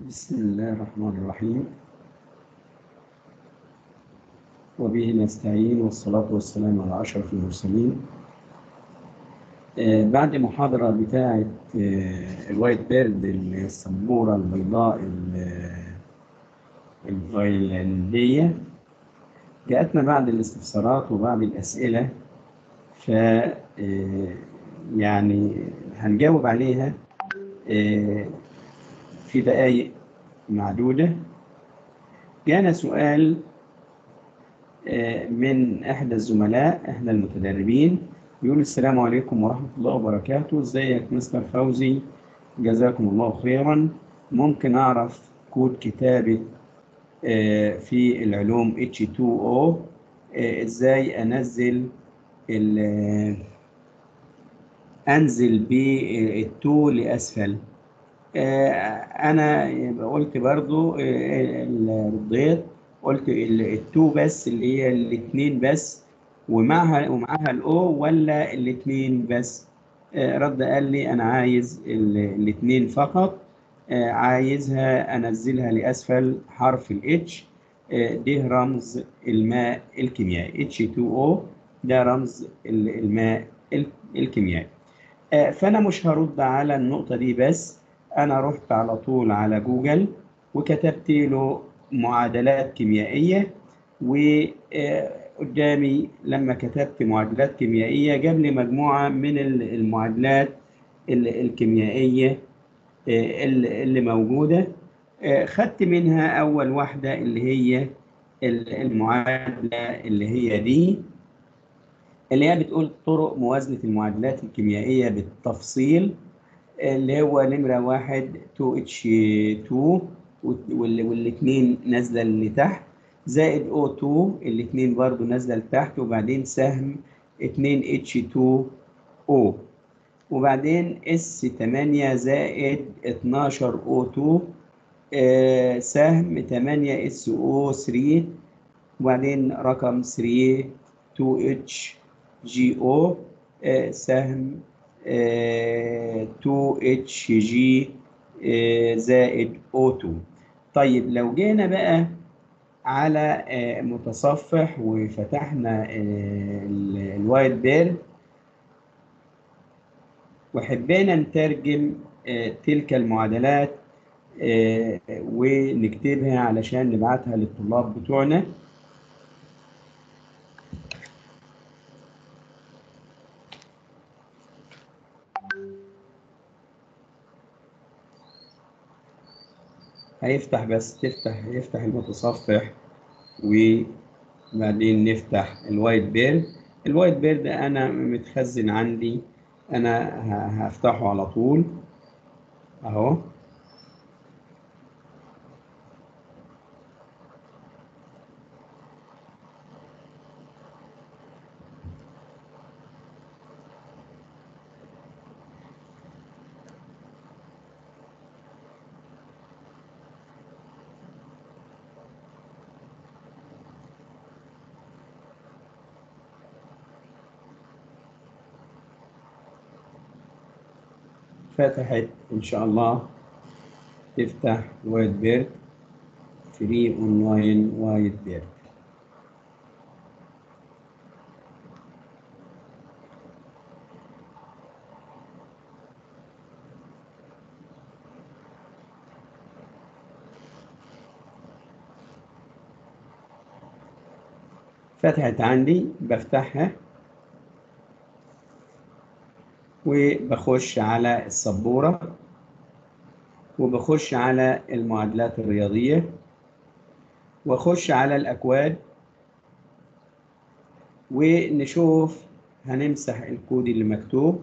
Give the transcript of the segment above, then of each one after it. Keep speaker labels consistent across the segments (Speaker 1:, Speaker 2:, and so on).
Speaker 1: بسم الله الرحمن الرحيم، وبه نستعين، والصلاة والسلام على أشرف المرسلين. بعد محاضرة بتاعة الوايت بيرد، السبورة البيضاء الفايلندية، جاءتنا بعد الاستفسارات وبعد الأسئلة، ف يعني هنجاوب عليها في دقائق معدودة. جانا سؤال من إحدى الزملاء، إحدى المتدربين، يقول: السلام عليكم ورحمة الله وبركاته. ازيك مستر فوزي؟ جزاكم الله خيرا. ممكن أعرف كود كتابة في العلوم H2O؟ ازاي أنزل بالتو لأسفل؟ أنا قلت برضو رديت، قلت التو بس، اللي هي الاثنين بس، ومعها الاو، ولا الاثنين بس؟ رد قال لي: انا عايز الاثنين فقط، عايزها انزلها لاسفل حرف الاتش. ده رمز الماء الكيميائي، H2O ده رمز الماء الكيميائي. فانا مش هرد على النقطة دي، بس انا رحت على طول على جوجل وكتبت له معادلات كيميائية، وقدامي لما كتبت معادلات كيميائية جاب لي مجموعة من المعادلات الكيميائية اللي موجودة. خدت منها أول واحدة اللي هي المعادلة اللي هي دي، اللي هي بتقول طرق موازنة المعادلات الكيميائية بالتفصيل، اللي هو نمرة 1 2H2 والاثنين نازلة لتحت، زائد O2 الاثنين برضو نازلة لتحت، وبعدين سهم 2H2O، وبعدين S8 زائد 12O2 سهم 8SO3، وبعدين رقم 3 2HGO سهم 2HG زائد O2. طيب لو جينا بقى على متصفح وفتحنا الوايت بيرد وحبينا نترجم تلك المعادلات ونكتبها علشان نبعتها للطلاب بتوعنا، هيفتح، بس يفتح المتصفح وبعدين نفتح الوايت بيرد. الوايت بيرد انا متخزن عندي، انا هفتحه على طول اهو. فتحت ان شاء الله، تفتح وايت بيرد، فري اونلاين وايت بيرد. فتحت عندي، بفتحها وبخش على السبورة وبخش على المعادلات الرياضية واخش على الأكواد ونشوف، هنمسح الكود اللي مكتوب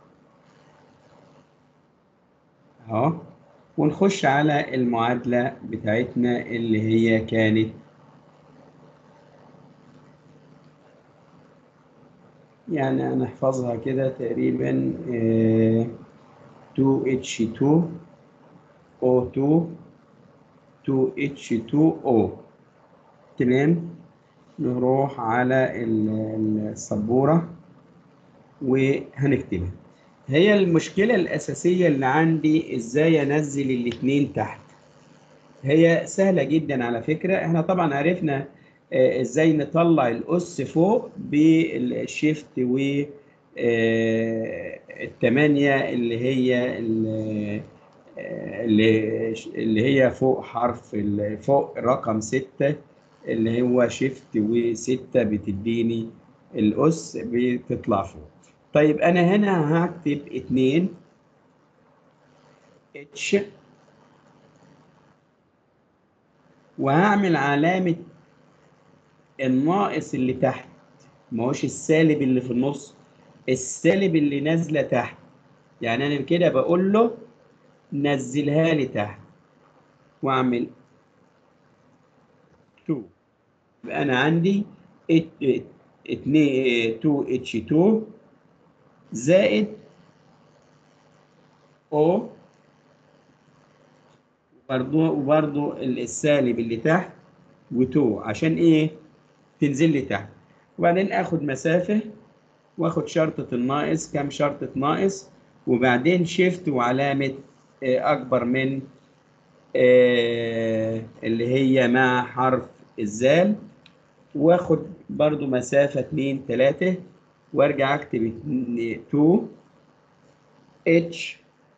Speaker 1: اهو، ونخش على المعادلة بتاعتنا اللي هي كانت يعني هنحفظها كده تقريبا 2H2O2 2H2O. تمام، نروح على السبورة وهنكتبها. هي المشكلة الأساسية اللي عندي إزاي أنزل الاتنين تحت. هي سهلة جدا على فكرة. احنا طبعا عرفنا ازاي نطلع الأس فوق بالشيفت و التمانية اللي هي فوق حرف فوق رقم 6 اللي هو شيفت و6 بتديني الأس بتطلع فوق. طيب أنا هنا هكتب 2 اتش وهعمل علامة الناقص اللي تحت، ما هوش السالب اللي في النص، السالب اللي نازلة تحت. يعني أنا كده بقول له نزلها لي تحت وأعمل 2. يبقى أنا عندي 2H2 زائد O وبرضو السالب اللي تحت و2 عشان إيه؟ تنزل لي تحت. وبعدين آخد مسافة واخد شرطة الناقص، كام شرطة ناقص، وبعدين شيفت وعلامة أكبر من اللي هي مع حرف الزال، واخد برضو مسافة 2 3 وارجع اكتب 2 اتش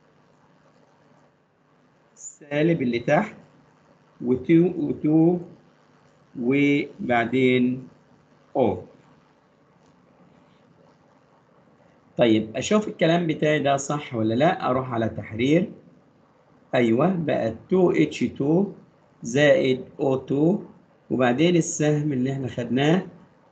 Speaker 1: سالب اللي تحت و2 وبعدين او. طيب اشوف الكلام بتاعي ده صح ولا لا. اروح على تحرير، ايوه بقى 2H2 زائد O2 وبعدين السهم اللي احنا خدناه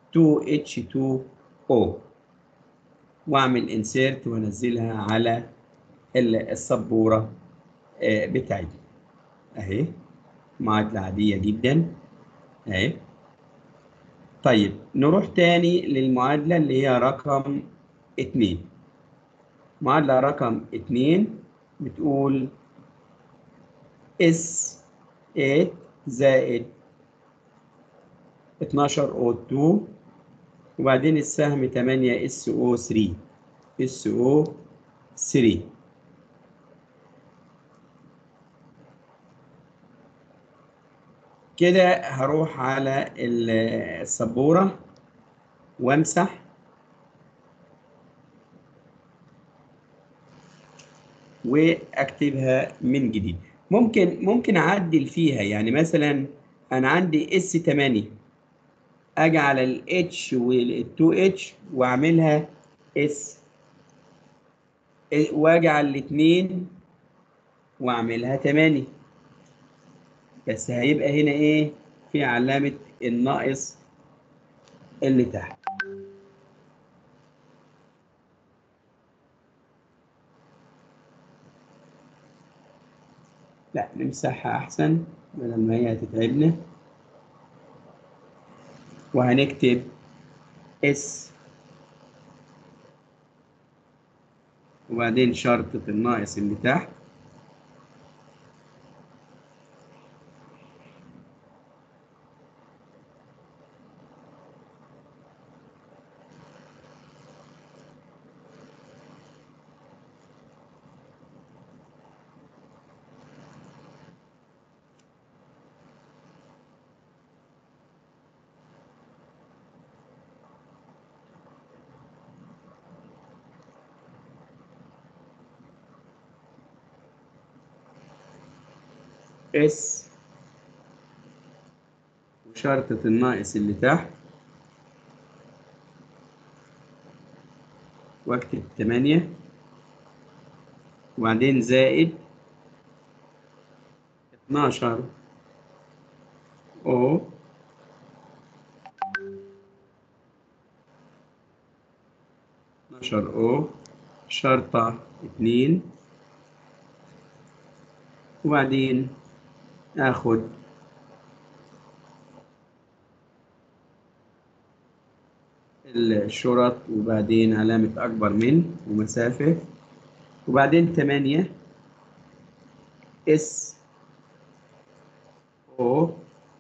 Speaker 1: 2H2O واعمل انسيرت وانزلها على السبوره بتاعتي اهي، معادله عاديه جدا اهي. طيب نروح تاني للمعادله اللي هي رقم 2. معادله رقم 2 بتقول S8 زائد 12O2 وبعدين السهم 8 SO3 SO3. كده هروح على السبورة وامسح واكتبها من جديد. ممكن اعدل فيها، يعني مثلا انا عندي S8 اجي على الاتش وال2H واعملها S، واجي على الاثنين واعملها 8، بس هيبقى هنا ايه؟ في علامة الناقص اللي تحت. لا نمسحها احسن بدل ما هي هتتعبنا، وهنكتب اس وبعدين شرطة الناقص اللي تحت اس وشرطة الناقص اللي تحت واكتب 8 وبعدين زائد 12 او 12 او شرطة 2 وبعدين اخد الشرط وبعدين علامة أكبر من ومسافة وبعدين 8 اس او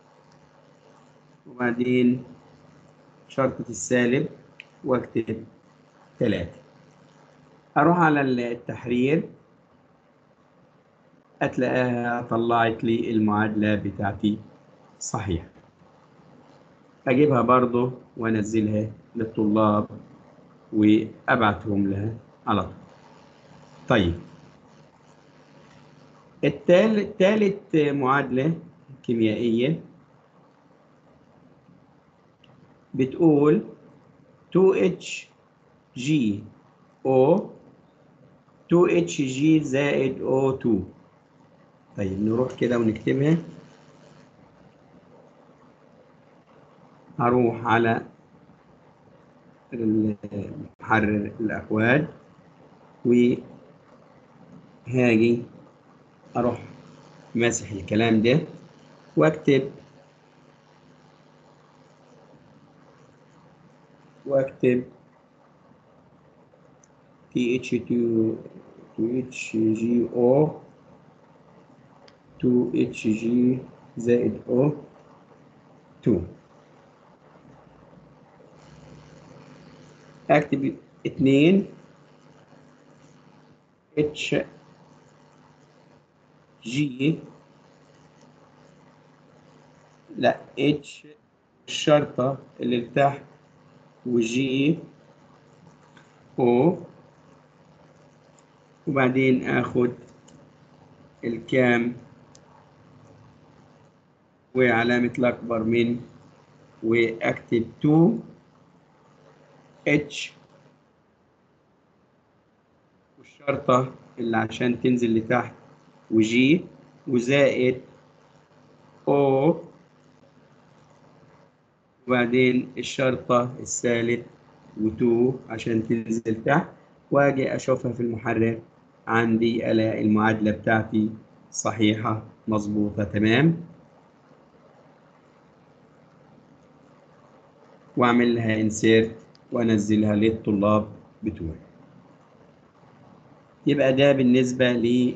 Speaker 1: وبعدين شرطة السالب واكتب 3. أروح على التحرير هتلاقيها طلعت لي المعادلة بتاعتي صحيح. أجيبها برضو وأنزلها للطلاب وأبعتهم لها على طول. طيب، تالت معادلة كيميائية بتقول 2HGO 2HG زائد O2. طيب نروح كده ونكتبها. هروح على محرر الأكواد وهاجي أروح ماسح الكلام ده واكتب TH2 2HGO 2HG زائد O2. اكتب 2 HG لا H الشرطة اللي تحت وجي O، وبعدين اخد الكام وعلامة الأكبر من واكتب 2 H والشرطة اللي عشان تنزل لتحت وجي وزائد O، وبعدين الشرطة الثالث و2 عشان تنزل تحت، واجي اشوفها في المحرر عندي الاقي المعادلة بتاعتي صحيحة مظبوطة تمام، واعمل لها انسيرت وانزلها للطلاب بتوعي. يبقى ده بالنسبة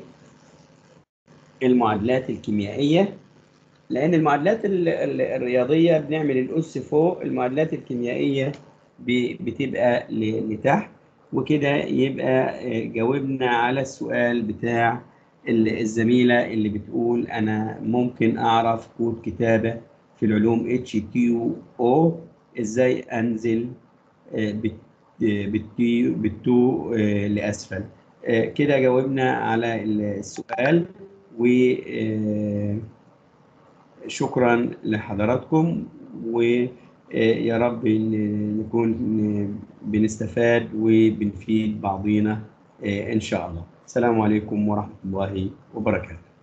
Speaker 1: للمعادلات الكيميائية. لأن المعادلات الرياضية بنعمل الأس فوق، المعادلات الكيميائية بتبقى لتحت. وكده يبقى جاوبنا على السؤال بتاع الزميلة اللي بتقول أنا ممكن أعرف كود كتابة في العلوم HTO إزاي أنزل بالتو لأسفل. كده جاوبنا على السؤال، و شكرا لحضراتكم، ويا رب نكون بنستفاد وبنفيد بعضينا إن شاء الله. السلام عليكم ورحمة الله وبركاته.